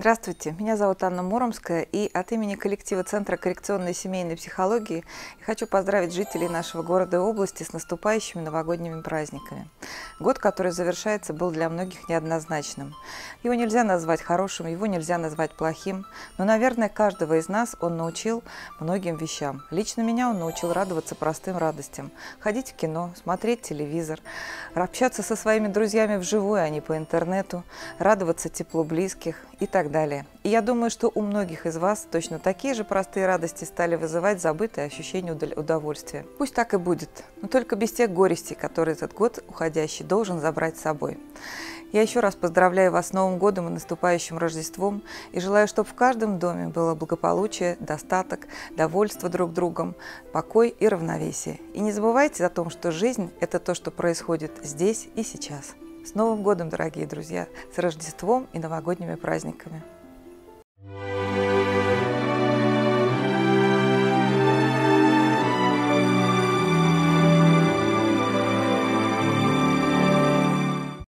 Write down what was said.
Здравствуйте, меня зовут Анна Муромская, и от имени коллектива Центра коррекционной семейной психологии я хочу поздравить жителей нашего города и области с наступающими новогодними праздниками. Год, который завершается, был для многих неоднозначным. Его нельзя назвать хорошим, его нельзя назвать плохим, но, наверное, каждого из нас он научил многим вещам. Лично меня он научил радоваться простым радостям, ходить в кино, смотреть телевизор, общаться со своими друзьями вживую, а не по интернету, радоваться теплу близких и так далее. И я думаю, что у многих из вас точно такие же простые радости стали вызывать забытые ощущения удовольствия. Пусть так и будет, но только без тех горестей, которые этот год уходящий должен забрать с собой. Я еще раз поздравляю вас с Новым годом и наступающим Рождеством и желаю, чтобы в каждом доме было благополучие, достаток, довольство друг другом, покой и равновесие. И не забывайте о том, что жизнь – это то, что происходит здесь и сейчас. С Новым годом, дорогие друзья! С Рождеством и новогодними праздниками!